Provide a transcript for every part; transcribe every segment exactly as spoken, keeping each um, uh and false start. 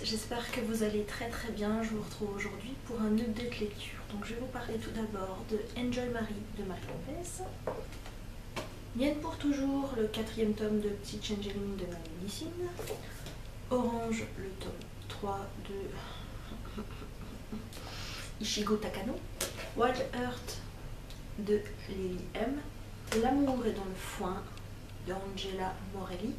j'espère que vous allez très très bien. Je vous retrouve aujourd'hui pour un update lecture. Donc je vais vous parler tout d'abord de Enjoy Marie de Marie Lopez. Mienne pour toujours, le quatrième tome de Petit Changeling de Marie Lissine. Orange, le tome trois de Ichigo Takano. Wild Earth de Lily M. L'amour est dans le foin de Angela Morelli.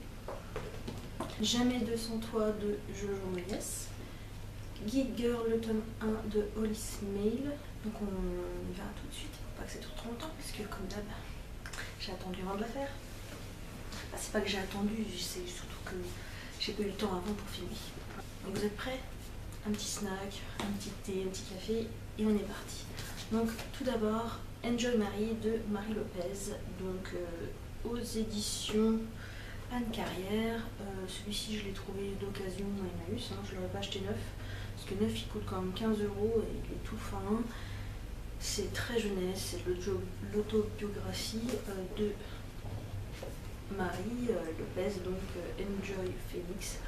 Jamais de sans toi de Jojo Moyes. Guide Girl, le tome un de Hollis Mail. Donc on y va tout de suite pour pas que ça dure trop longtemps, parce que comme d'hab, j'ai attendu avant de la faire. Enfin, c'est pas que j'ai attendu, c'est surtout que j'ai pas eu le temps avant pour filmer. Donc vous êtes prêts? Un petit snack, un petit thé, un petit café, et on est parti. Donc tout d'abord, Enjoy Marie de Marie Lopez, donc euh, aux éditions Anne Carrière. Euh, Celui-ci je l'ai trouvé d'occasion à Emmaüs, hein, je ne l'aurais pas acheté neuf, parce que neuf il coûte quand même quinze euros et il est tout fin. C'est très jeunesse, c'est l'autobiographie euh, de Marie euh, Lopez, donc euh, Enjoy Phoenix,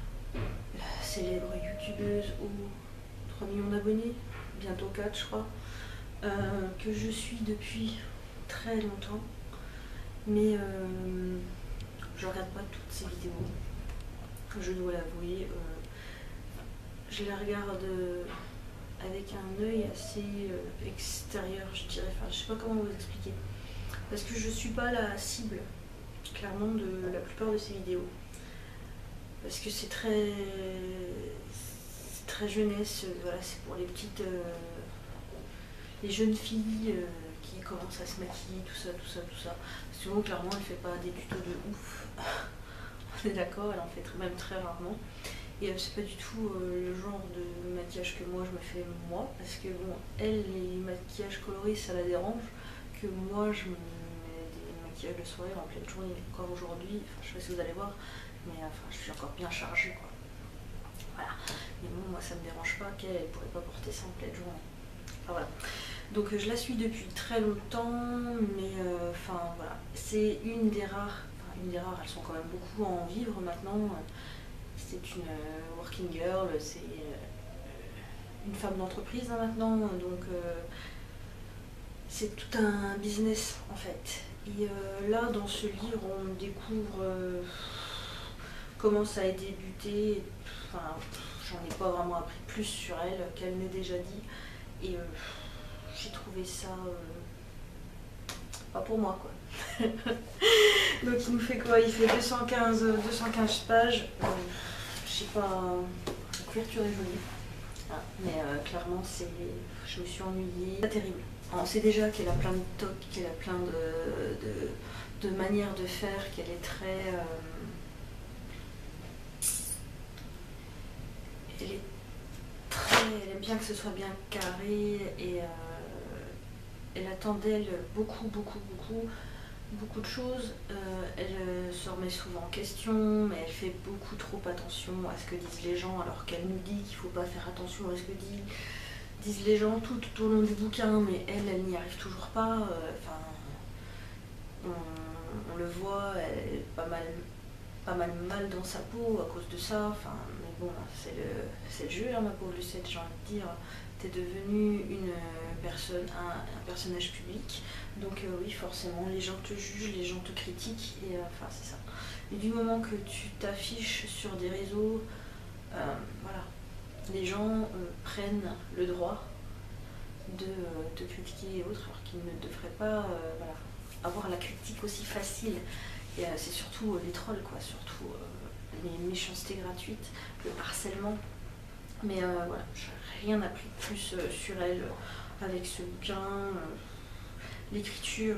célèbre youtubeuse aux trois millions d'abonnés, bientôt quatre je crois, euh, que je suis depuis très longtemps, mais euh, je regarde pas toutes ses vidéos, je dois l'avouer. Euh, je les regarde avec un œil assez euh, extérieur, je dirais. Enfin, je sais pas comment vous expliquer, parce que je suis pas la cible clairement de la plupart de ses vidéos, parce que c'est très c'est très jeunesse. Voilà, c'est pour les petites euh, les jeunes filles euh, qui commencent à se maquiller, tout ça, tout ça, tout ça. Souvent, clairement, elle fait pas des tutos de ouf. On est d'accord, elle en fait même très rarement. Et euh, c'est pas du tout euh, le genre de maquillage que moi je me fais moi, parce que bon, elle, les maquillages colorés, ça la dérange, que moi je me mets des maquillages de soirée en pleine journée. Encore aujourd'hui, enfin, je sais pas si vous allez voir, mais enfin, je suis encore bien chargée, quoi. Voilà. Mais bon, moi ça me dérange pas qu'elle pourrait pas porter ça en pleine journée. Enfin, voilà. Donc euh, je la suis depuis très longtemps, mais euh, enfin voilà, c'est une des rares, enfin une des rares, elles sont quand même beaucoup à en vivre maintenant. C'est une euh, working girl, c'est euh, une femme d'entreprise hein, maintenant, donc euh, c'est tout un business en fait. Et euh, là, dans ce livre, on découvre euh, comment ça a débuté. Enfin, j'en ai pas vraiment appris plus sur elle qu'elle m'ait déjà dit, et euh, j'ai trouvé ça euh, pas pour moi, quoi. Donc il nous fait quoi? Il fait deux cent quinze pages. Euh, je sais pas, la couverture est jolie, ah, mais euh, clairement c'est, je me suis ennuyée. Pas terrible. On sait déjà qu'elle a plein de tocs, qu'elle a plein de, de, de manières de faire, qu'elle est très euh, elle est très, elle aime bien que ce soit bien carré, et euh, elle attend d'elle beaucoup, beaucoup, beaucoup, beaucoup de choses. Euh, elle euh, se remet souvent en question, mais elle fait beaucoup trop attention à ce que disent les gens, alors qu'elle nous dit qu'il ne faut pas faire attention à ce que disent, disent les gens tout, tout au long du bouquin, mais elle, elle n'y arrive toujours pas. Enfin, euh, on, on le voit, elle est pas mal, pas mal mal dans sa peau à cause de ça. Enfin, mais bon, c'est le, c'est le jeu, hein, ma pauvre Lucette, j'ai envie de dire. T'es devenue une personne, un, un personnage public, donc euh, oui, forcément, les gens te jugent, les gens te critiquent, et euh, enfin c'est ça. Et du moment que tu t'affiches sur des réseaux, euh, voilà, les gens euh, prennent le droit de euh, te critiquer et autres, alors qu'ils ne devraient pas euh, voilà, avoir la critique aussi facile. Et euh, c'est surtout euh, les trolls, quoi, surtout euh, les méchancetés gratuites, le harcèlement. Mais euh, voilà, j'ai rien appris de plus euh, sur elle euh, avec ce bouquin. Euh, L'écriture,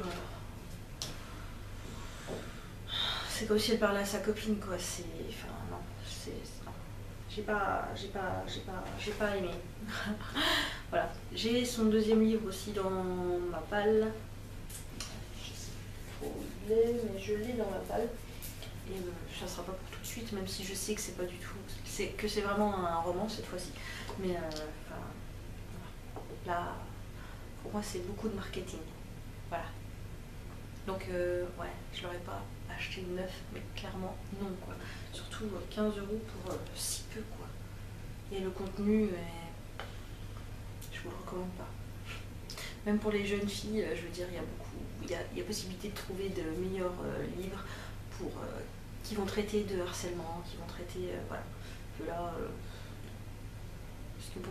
euh, c'est comme si elle parlait à sa copine, quoi. C'est, enfin non, c'est, non. J'ai pas, j'ai pas, j'ai pas, j'ai pas aimé. Voilà, j'ai son deuxième livre aussi dans ma palle. Je sais pas où il est, mais je l'ai dans ma palle. Et euh, ça sera pas pour tout de suite, même si je sais que c'est pas du tout, c'est que c'est vraiment un roman cette fois-ci. Mais euh, enfin, voilà. Là, pour moi, c'est beaucoup de marketing. Voilà. Donc euh, ouais, je l'aurais pas acheté neuf, mais clairement non, quoi. Surtout euh, quinze euros pour euh, si peu, quoi. Et le contenu, est... je vous le recommande pas. Même pour les jeunes filles, je veux dire, il y a beaucoup, il y a, il y a possibilité de trouver de meilleurs euh, livres pour, euh, qui vont traiter de harcèlement, qui vont traiter, euh, voilà. Que là, euh, parce que bon,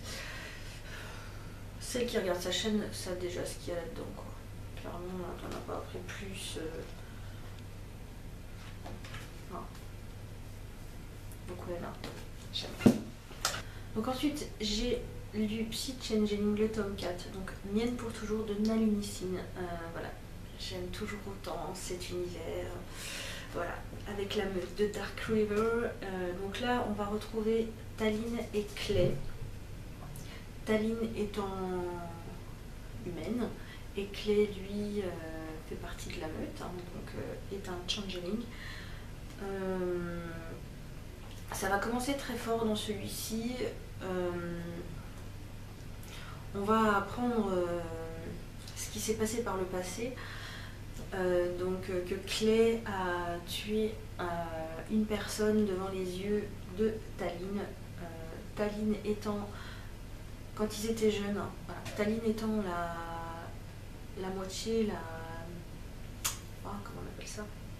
celle qui regarde sa chaîne savent déjà ce qu'il y a là-dedans, quoi. Clairement, on n'en a pas appris plus. Euh... Non. Donc ouais, là, j'aime. Donc ensuite, j'ai lu Psy Changeling, le tome quatre, donc Mienne pour toujours de Nalunicine. Euh, voilà, j'aime toujours autant cet univers. Voilà, avec la meute de Dark River. Euh, donc là, on va retrouver Taline et Clay. Taline étant humaine et Clay, lui, euh, fait partie de la meute, hein, donc euh, est un changeling. Euh, ça va commencer très fort dans celui-ci. Euh, on va apprendre euh, ce qui s'est passé par le passé. Euh, donc euh, que Clay a tué euh, une personne devant les yeux de Taline. Euh, Taline étant, quand ils étaient jeunes, hein, voilà, Taline étant la, la moitié, la... Oh, comment on appelle ça?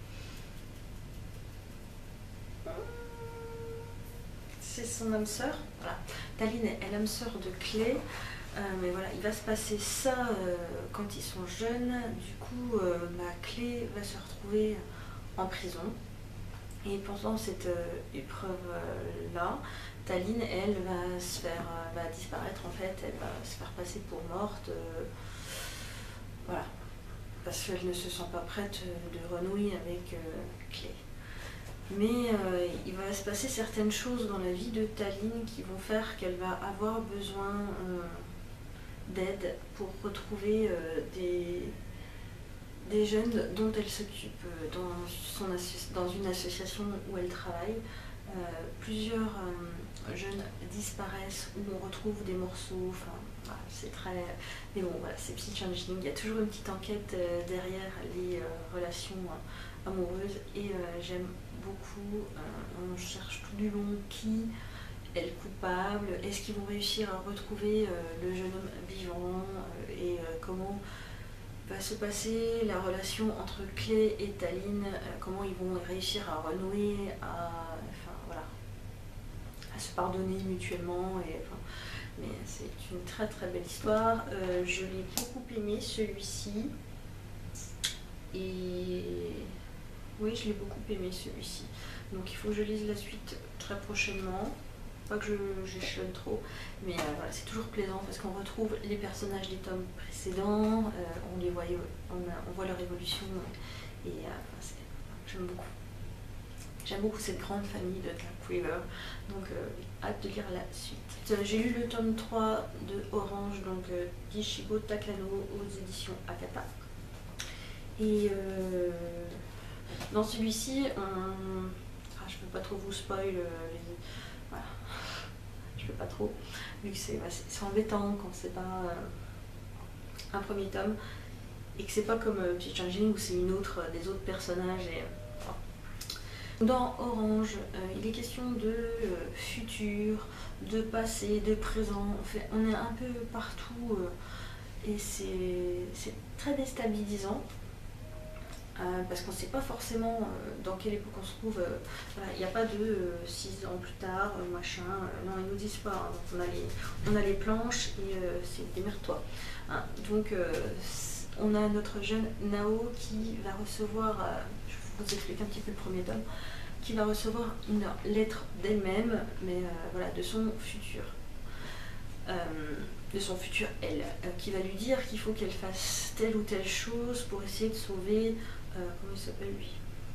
C'est son âme sœur. Voilà. Taline est l'âme sœur de Clay. Euh, mais voilà, il va se passer ça euh, quand ils sont jeunes. Du coup, euh, bah, Clay va se retrouver en prison. Et pendant cette euh, épreuve-là, Taline, elle, va se faire euh, va disparaître en fait. Elle va se faire passer pour morte. Euh, voilà. Parce qu'elle ne se sent pas prête de renouer avec euh, Clay. Mais euh, il va se passer certaines choses dans la vie de Taline qui vont faire qu'elle va avoir besoin euh, d'aide pour retrouver euh, des, des jeunes dont elle s'occupe dans, son dans une association où elle travaille. Euh, plusieurs euh, jeunes disparaissent où on retrouve des morceaux, enfin voilà, c'est très... Mais bon voilà, c'est Psy Changeling, il y a toujours une petite enquête euh, derrière les euh, relations euh, amoureuses et euh, j'aime beaucoup, euh, on cherche tout du long qui est le coupable, est-ce qu'ils vont réussir à retrouver euh, le jeune homme vivant euh, et euh, comment va se passer la relation entre Clay et Taline, euh, comment ils vont réussir à renouer, à, enfin, voilà, à se pardonner mutuellement. Et, enfin, mais c'est une très très belle histoire. Euh, je l'ai beaucoup aimé celui-ci. Et oui, je l'ai beaucoup aimé celui-ci. Donc il faut que je lise la suite très prochainement. Pas que j'échelonne trop, mais euh, voilà, c'est toujours plaisant parce qu'on retrouve les personnages des tomes précédents, euh, on les voit, on, on voit leur évolution et euh, enfin, j'aime beaucoup. J'aime beaucoup cette grande famille de Dark River, donc euh, hâte de lire la suite. Euh, J'ai lu le tome trois de Orange, donc euh, d'Ishigo Takano aux éditions Akata. Et euh, dans celui-ci, on... ah, je peux pas trop vous spoil euh, les... Voilà. Je peux pas trop, vu que c'est bah, embêtant quand c'est pas euh, un premier tome et que c'est pas comme euh, Psy Changeling où c'est une autre, euh, des autres personnages. Et, euh, dans Orange, euh, il est question de euh, futur, de passé, de présent. En fait, on est un peu partout euh, et c'est très déstabilisant. Euh, parce qu'on ne sait pas forcément euh, dans quelle époque on se trouve. Euh, voilà, il n'y a pas de euh, six ans plus tard, euh, machin. Euh, non, ils nous disent pas. Hein. Donc on a, les, on a les planches et euh, c'est démerde-toi. Hein. Donc euh, on a notre jeune Nao qui va recevoir, euh, je vous explique un petit peu le premier tome, qui va recevoir une lettre d'elle-même, mais euh, voilà, de son futur. Euh, de son futur elle, euh, qui va lui dire qu'il faut qu'elle fasse telle ou telle chose pour essayer de sauver... Euh, comment il s'appelle lui?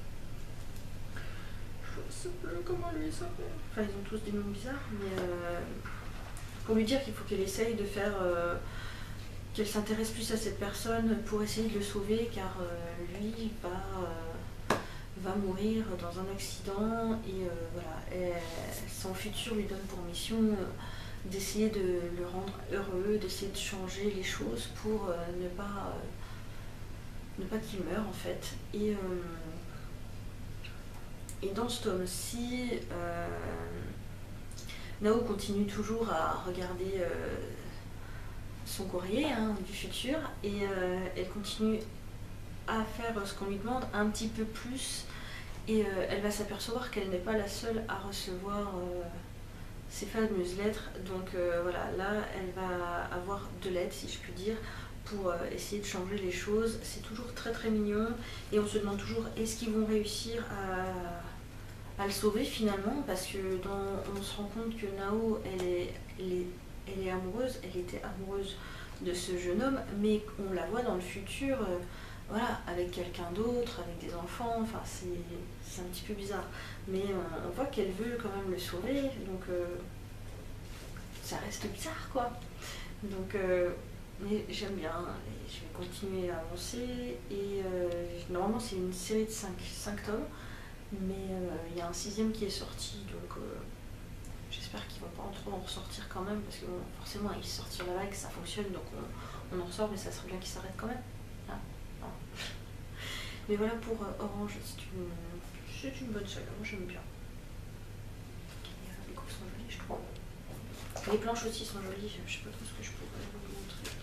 Je sais plus comment lui il s'appelle. Enfin, ils ont tous des noms bizarres, mais euh, pour lui dire qu'il faut qu'elle essaye de faire, euh, qu'elle s'intéresse plus à cette personne pour essayer de le sauver, car euh, lui va, euh, va mourir dans un accident et euh, voilà, et son futur lui donne pour mission euh, d'essayer de le rendre heureux, d'essayer de changer les choses pour euh, ne pas... Euh, ne pas qu'il meure en fait. Et, euh, et dans ce tome-ci, euh, Nao continue toujours à regarder euh, son courrier hein, du futur et euh, elle continue à faire ce qu'on lui demande un petit peu plus et euh, elle va s'apercevoir qu'elle n'est pas la seule à recevoir euh, ces fameuses lettres. Donc euh, voilà, là elle va avoir de l'aide si je puis dire pour euh, essayer de changer les choses. C'est toujours très très mignon et on se demande toujours est-ce qu'ils vont réussir à, à le sauver finalement, parce que dans, on se rend compte que Nao elle est, elle est, elle est amoureuse, elle était amoureuse de ce jeune homme, mais on la voit dans le futur euh, voilà, avec quelqu'un d'autre, avec des enfants, enfin c'est un petit peu bizarre. Mais on, on voit qu'elle veut quand même le sauver, donc euh, ça reste bizarre quoi. Donc euh, mais j'aime bien, et je vais continuer à avancer. Et euh, normalement c'est une série de cinq tomes, mais il euh, y a un sixième qui est sorti, donc euh, j'espère qu'il ne va pas en trop en ressortir quand même, parce que bon, forcément il sort sur la vague, ça fonctionne, donc on, on en ressort, mais ça serait bien qu'il s'arrête quand même. Ah, non. Mais voilà pour euh, Orange, c'est une, une bonne saga, moi j'aime bien. Les coups sont jolis, je trouve. Les planches aussi sont jolies, je sais pas trop ce que je pourrais vous montrer.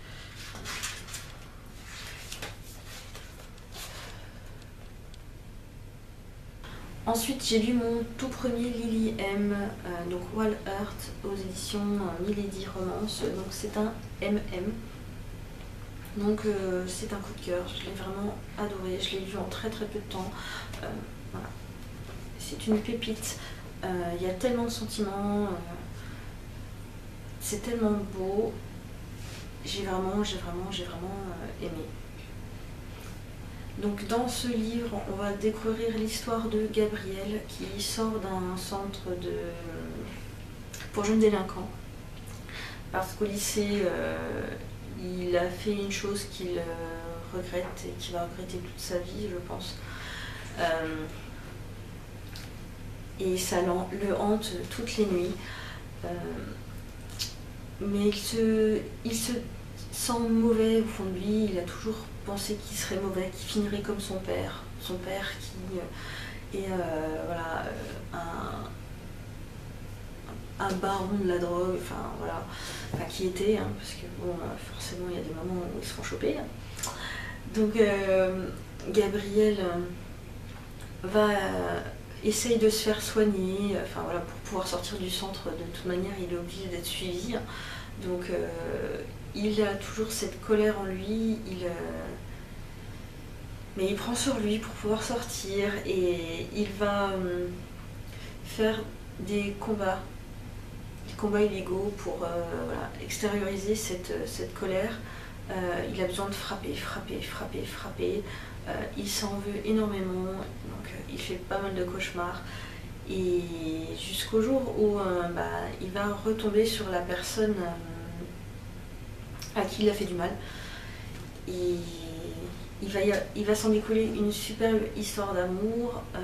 Ensuite, j'ai lu mon tout premier Lily M, euh, donc Wild Heart aux éditions euh, Milady Romance. Donc c'est un M M. Donc euh, c'est un coup de cœur, je l'ai vraiment adoré, je l'ai lu en très très peu de temps. Euh, voilà. C'est une pépite, il euh, y a tellement de sentiments, euh, c'est tellement beau. J'ai vraiment, j'ai vraiment, j'ai vraiment euh, aimé. Donc dans ce livre, on va découvrir l'histoire de Gabriel qui sort d'un centre de... pour jeunes délinquants. Parce qu'au lycée, euh, il a fait une chose qu'il euh, regrette et qu'il va regretter toute sa vie, je pense. Euh, et ça le hante toutes les nuits. Euh, mais il se, il se sent mauvais au fond de lui, il a toujours pensé qu'il serait mauvais, qu'il finirait comme son père. Son père qui est euh, voilà, un, un baron de la drogue, enfin voilà, enfin, qui était, hein, parce que bon, forcément il y a des moments où ils se font choper. Donc euh, Gabriel va euh, essaye de se faire soigner, enfin voilà, pour pouvoir sortir du centre. De toute manière, il est obligé d'être suivi. Donc euh, il a toujours cette colère en lui, il, euh, mais il prend sur lui pour pouvoir sortir et il va euh, faire des combats, des combats illégaux pour euh, voilà, extérioriser cette, cette colère. Euh, il a besoin de frapper, frapper, frapper, frapper. Euh, il s'en veut énormément, donc euh, il fait pas mal de cauchemars. Et jusqu'au jour où euh, bah, il va retomber sur la personne euh, à qui il a fait du mal. Et il va, il va s'en découler une superbe histoire d'amour. Euh,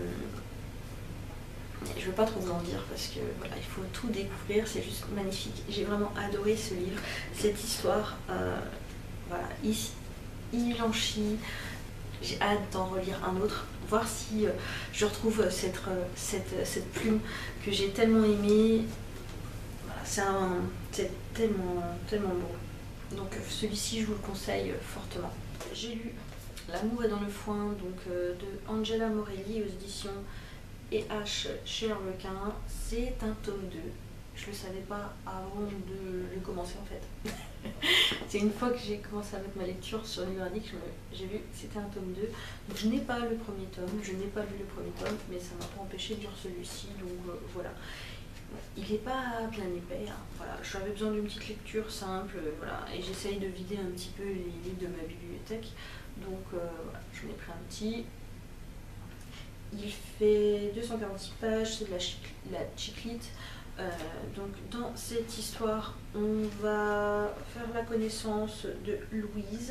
je ne veux pas trop vous en dire parce que voilà, il faut tout découvrir, c'est juste magnifique. J'ai vraiment adoré ce livre, cette histoire. Euh, voilà, il, il en chie. J'ai hâte d'en relire un autre, voir si euh, je retrouve cette, euh, cette, cette plume que j'ai tellement aimée. Voilà, c'est tellement, tellement beau. Donc celui-ci, je vous le conseille fortement. J'ai lu L'amour est dans le foin, donc euh, de Angela Morelli aux éditions E H chez Harlequin. C'est un tome deux. Je ne le savais pas avant de le commencer en fait. C'est une fois que j'ai commencé à mettre ma lecture sur Librairie que j'ai vu que c'était un tome deux. Donc je n'ai pas le premier tome, je n'ai pas lu le premier tome, mais ça m'a pas empêché de lire celui-ci, donc euh, voilà. Il n'est pas bien épais, hein. Voilà. J'avais besoin d'une petite lecture simple, euh, voilà. Et j'essaye de vider un petit peu les livres de ma bibliothèque, donc euh, voilà, j'en ai pris un petit. Il fait deux cent quarante-six pages, c'est de la, chic la chiclite. Euh, donc dans cette histoire, on va faire la connaissance de Louise,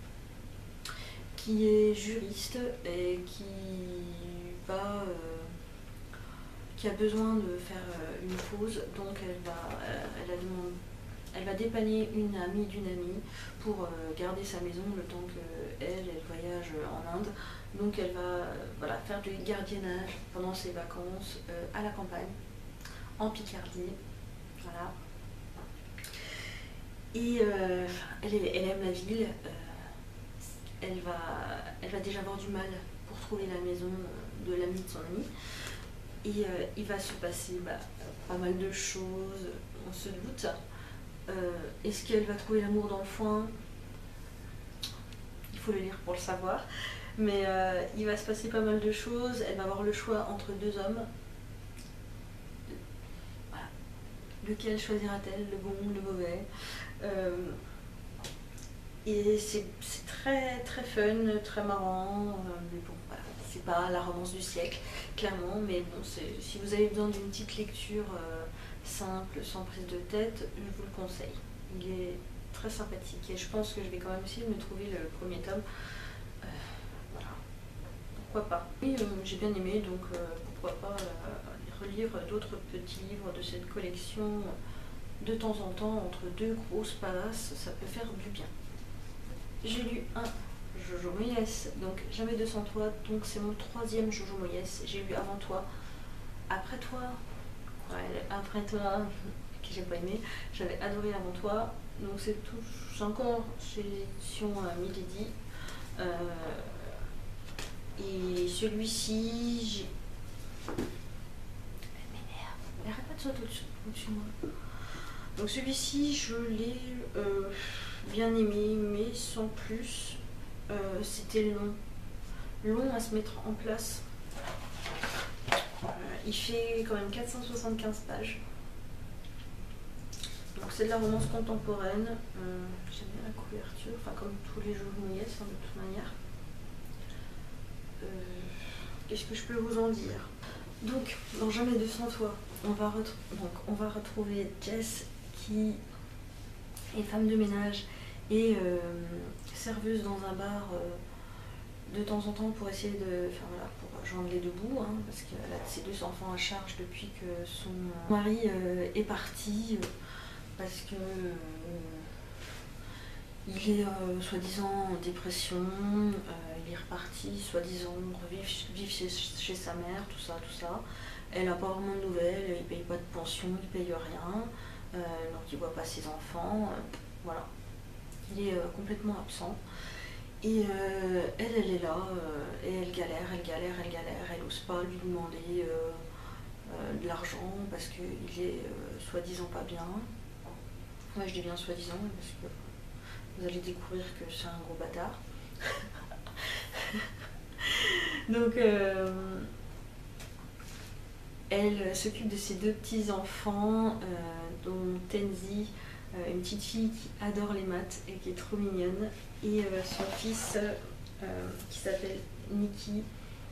qui est juriste et qui va, euh, qui a besoin de faire euh, une pause. Donc elle va, euh, elle, a demandé, elle va dépanner une amie d'une amie pour euh, garder sa maison le temps qu'elle, elle, elle voyage en Inde. Donc elle va euh, voilà, faire du gardiennage pendant ses vacances euh, à la campagne, en Picardie. Voilà. Et euh, elle, elle aime la ville. Euh, elle, va, elle va déjà avoir du mal pour trouver la maison de l'ami de son ami. Et euh, il va se passer bah, pas mal de choses, on se doute. Euh, Est-ce qu'elle va trouver l'amour dans le foin? Il faut le lire pour le savoir. Mais euh, il va se passer pas mal de choses. Elle va avoir le choix entre deux hommes. Voilà. Lequel choisira-t-elle? Le bon, le mauvais? euh, Et c'est très très fun, très marrant. Euh, mais bon, voilà. C'est pas la romance du siècle, clairement. Mais bon, si vous avez besoin d'une petite lecture euh, simple, sans prise de tête, je vous le conseille. Il est très sympathique et je pense que je vais quand même essayer de me trouver le premier tome. Euh, voilà. Pourquoi pas. Oui, euh, j'ai bien aimé, donc euh, pourquoi pas euh, relire d'autres petits livres de cette collection de temps en temps, entre deux grosses palasses, ça peut faire du bien. J'ai lu un Jojo Moyes, donc Jamais deux sans toi, donc c'est mon troisième Jojo Moyes. J'ai lu Avant toi, Après toi, ouais, Après toi, que j'ai pas aimé, j'avais adoré Avant toi, donc c'est tout, c'est encore chez l'édition euh, Milady. Euh, et celui-ci, j'ai... Elle m'énerve, elle arrête pas de sauter au-dessus, au-dessus de moi. Donc celui-ci, je l'ai euh, bien aimé, mais sans plus. Euh, C'était long. Long à se mettre en place. Euh, il fait quand même quatre cent soixante-quinze pages. Donc c'est de la romance contemporaine. Euh, J'aime bien la couverture, enfin comme tous les Jojo Moyes hein, de toute manière. Euh, Qu'est-ce que je peux vous en dire? Donc, dans Jamais deux sans toi, on va, donc, on va retrouver Jess qui est femme de ménage et euh, serveuse dans un bar euh, de temps en temps pour essayer de, enfin voilà, pour joindre les deux bouts, hein, parce qu'elle a ses deux enfants à charge depuis que son mari euh, est parti, euh, parce que euh, il est euh, soi-disant en dépression, euh, il est reparti soi-disant vivre, vivre chez, chez sa mère, tout ça, tout ça. Elle n'a pas vraiment de nouvelles, il paye pas de pension, il paye rien, euh, donc il voit pas ses enfants, euh, voilà. Il est euh, complètement absent. Et euh, elle, elle est là, euh, et elle galère, elle galère, elle galère, elle n'ose pas lui demander euh, euh, de l'argent parce qu'il est euh, soi-disant pas bien. Moi je dis bien soi-disant parce que vous allez découvrir que c'est un gros bâtard. Donc euh, elle s'occupe de ses deux petits-enfants, euh, dont Tenzi, euh, une petite fille qui adore les maths et qui est trop mignonne, et euh, son fils euh, qui s'appelle Nikki,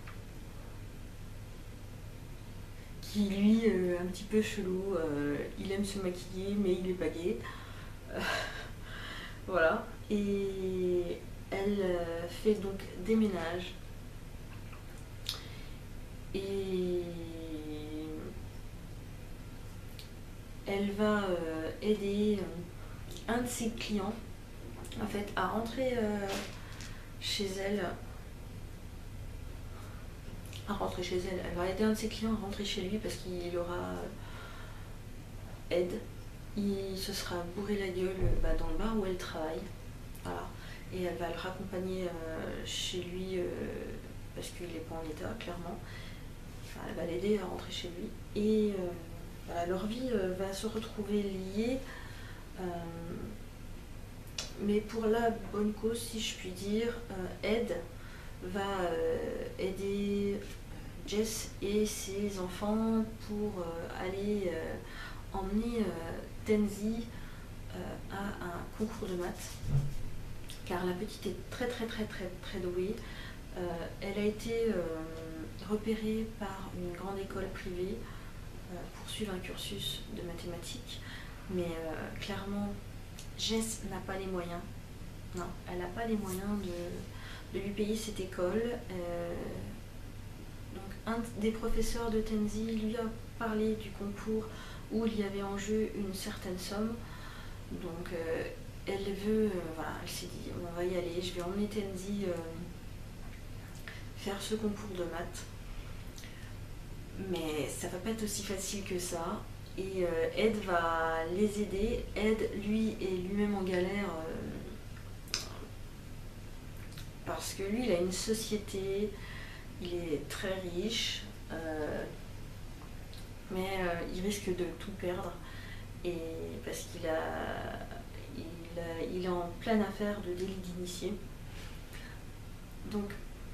qui lui euh, un petit peu chelou, euh, il aime se maquiller mais il est pas gay. Euh, voilà. Et elle euh, fait donc des ménages. Et elle va euh, aider euh, un de ses clients en fait à rentrer euh, chez elle. À rentrer chez elle. Elle va aider un de ses clients à rentrer chez lui parce qu'il aura euh, aide. Il se sera bourré la gueule bah, dans le bar où elle travaille. Voilà. Et elle va le raccompagner euh, chez lui euh, parce qu'il n'est pas en état, clairement. Enfin, elle va l'aider à rentrer chez lui. Et euh, voilà, leur vie euh, va se retrouver liée. Euh, mais pour la bonne cause, si je puis dire, euh, Ed va euh, aider Jess et ses enfants pour euh, aller euh, emmener euh, Tenzi euh, à un concours de maths, car la petite est très très très très très douée. Euh, elle a été euh, repérée par une grande école privée euh, pour suivre un cursus de mathématiques, mais euh, clairement Jess n'a pas les moyens. Non, elle n'a pas les moyens de, de lui payer cette école. Euh, donc un des professeurs de Tenzi lui a parlé du concours où il y avait en jeu une certaine somme. Donc euh, elle veut, euh, voilà, elle s'est dit on va y aller, je vais emmener Tenzi euh, faire ce concours de maths. Mais ça va pas être aussi facile que ça. et euh, Ed va les aider. Ed, lui, est lui-même en galère euh, parce que lui, il a une société, il est très riche, euh, mais euh, il risque de tout perdre et parce qu'il a, il a, il est en pleine affaire de délit d'initié. Donc,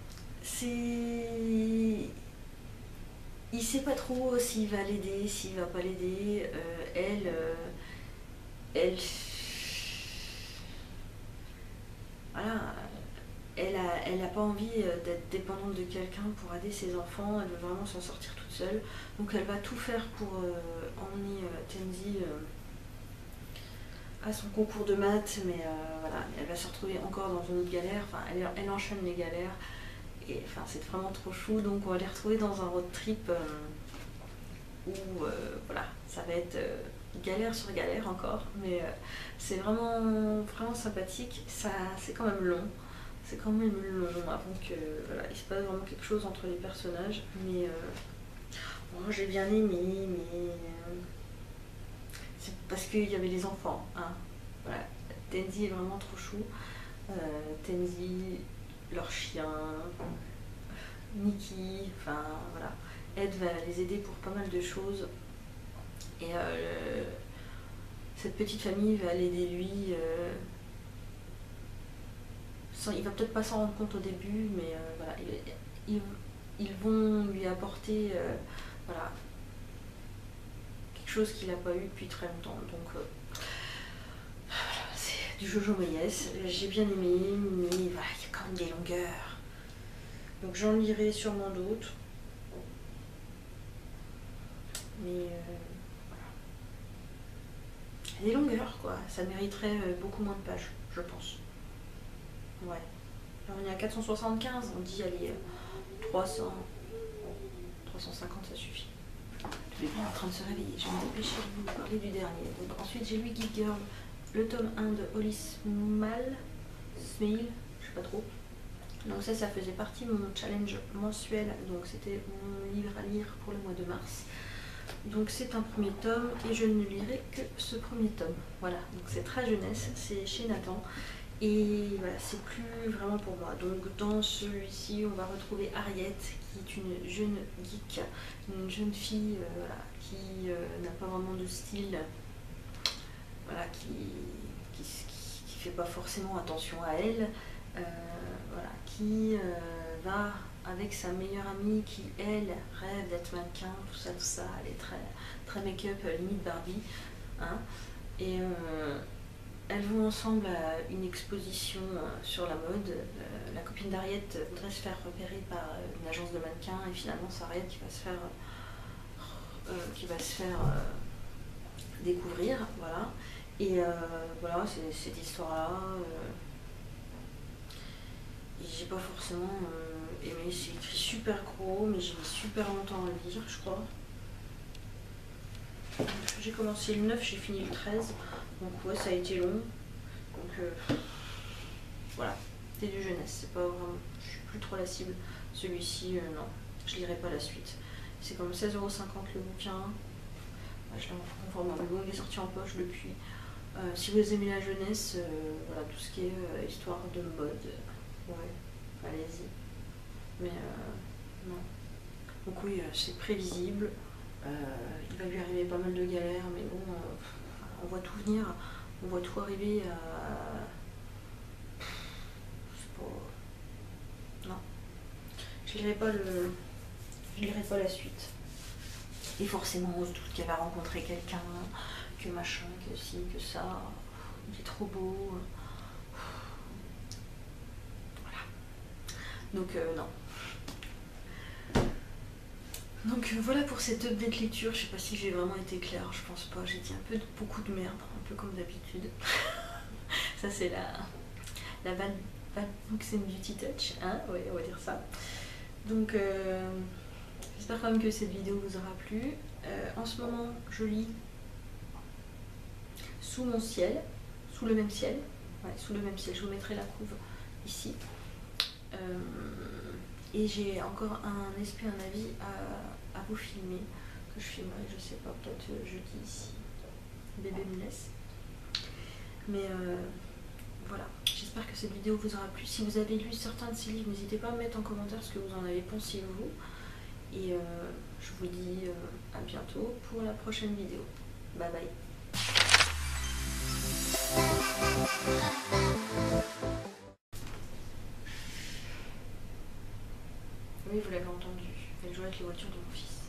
c'est... Il sait pas trop s'il va l'aider, s'il va pas l'aider. Euh, elle, euh, elle, voilà, elle a, elle a pas envie d'être dépendante de quelqu'un pour aider ses enfants. Elle veut vraiment s'en sortir toute seule. Donc elle va tout faire pour euh, emmener euh, Tenzi euh, à son concours de maths, mais euh, voilà, elle va se retrouver encore dans une autre galère. Enfin, elle, elle enchaîne les galères. Et enfin, c'est vraiment trop chou, donc on va les retrouver dans un road trip euh, où euh, voilà, ça va être euh, galère sur galère encore, mais euh, c'est vraiment, vraiment sympathique. Ça, c'est quand même long, c'est quand même long avant que voilà, il se passe vraiment quelque chose entre les personnages, mais euh, bon, j'ai bien aimé, mais euh, c'est parce qu'il y avait les enfants, hein. Voilà, Tenzi est vraiment trop chou. Euh, Tenzi, leur chien, Nikki, enfin voilà. Ed va les aider pour pas mal de choses. Et euh, le, cette petite famille va l'aider lui. Euh, sans, il va peut-être pas s'en rendre compte au début, mais euh, voilà, ils, ils, ils vont lui apporter euh, voilà, quelque chose qu'il n'a pas eu depuis très longtemps. Donc euh, c'est du Jojo Moyes. J'ai bien aimé, mais voilà, il y a quand même des longueurs. Donc j'en lirai sûrement d'autres. Mais euh, voilà. Il y a des longueurs, quoi. Ça mériterait euh, beaucoup moins de pages, je pense. Ouais. Alors on est à quatre cent soixante-quinze, on dit allez, euh, trois cents, trois cent cinquante, ça suffit. Tout est bien en train de se réveiller. Je vais me dépêcher de vous parler du dernier. Donc, ensuite, j'ai lu Geek Girl, le tome un de Holly Smale, Smale, je sais pas trop. Donc ça, ça faisait partie de mon challenge mensuel, donc c'était mon livre à lire pour le mois de mars. Donc c'est un premier tome et je ne lirai que ce premier tome. Voilà, donc c'est très jeunesse, c'est chez Nathan. Et voilà, c'est plus vraiment pour moi. Donc dans celui-ci, on va retrouver Harriet, qui est une jeune geek, une jeune fille euh, voilà, qui euh, n'a pas vraiment de style, voilà, qui, qui, qui, qui fait pas forcément attention à elle. Euh, voilà, qui euh, va avec sa meilleure amie qui, elle, rêve d'être mannequin, tout ça, tout ça, elle est très, très make-up, limite Barbie, hein, et euh, elles vont ensemble à une exposition euh, sur la mode. Euh, la copine d'Harriet voudrait se faire repérer par euh, une agence de mannequins, et finalement c'est Harriet qui va se faire, euh, qui va se faire euh, découvrir, voilà, et euh, voilà, c'est cette histoire-là. Euh, J'ai pas forcément euh, aimé, c'est écrit super gros, mais j'ai mis super longtemps à le lire, je crois. J'ai commencé le neuf, j'ai fini le treize, donc ouais, ça a été long. Donc euh, voilà, c'est du jeunesse, c'est pas vraiment, je suis plus trop la cible. Celui-ci, euh, non, je lirai pas la suite. C'est comme seize euros cinquante le bouquin. Ouais, je l'ai en conforme, le bon, il est sorti en poche depuis. Euh, si vous aimez la jeunesse, euh, voilà, tout ce qui est euh, histoire de mode. Ouais, allez-y. Mais euh, non. Donc oui, euh, c'est prévisible. Euh, il va lui arriver pas mal de galères, mais bon, euh, on voit tout venir. On voit tout arriver à... C'est pas... Non. Je lirai pas le... Je lirai pas la suite. Et forcément, on se doute qu'elle va rencontrer quelqu'un, que machin, que ci, que ça. Il est trop beau. Donc euh, non. Donc euh, voilà pour cette update lecture. Je sais pas si j'ai vraiment été claire, je pense pas. J'ai dit un peu de, beaucoup de merde, un peu comme d'habitude. Ça c'est la, la Bad, Bad Books and Beauty Touch, hein, ouais, on va dire ça. Donc euh, j'espère quand même que cette vidéo vous aura plu. Euh, en ce moment, je lis Sous mon ciel, sous le même ciel. Ouais, sous le même ciel, je vous mettrai la couve ici. Euh, et j'ai encore un esprit, un avis à, à vous filmer, que je filmerai, je sais pas, peut-être euh, jeudi si bébé me laisse. Mais euh, voilà, j'espère que cette vidéo vous aura plu. Si vous avez lu certains de ces livres, n'hésitez pas à me mettre en commentaire ce que vous en avez pensé vous. Et euh, je vous dis euh, à bientôt pour la prochaine vidéo. Bye bye. Oui, vous l'avez entendu, elle joue avec les voitures de mon fils.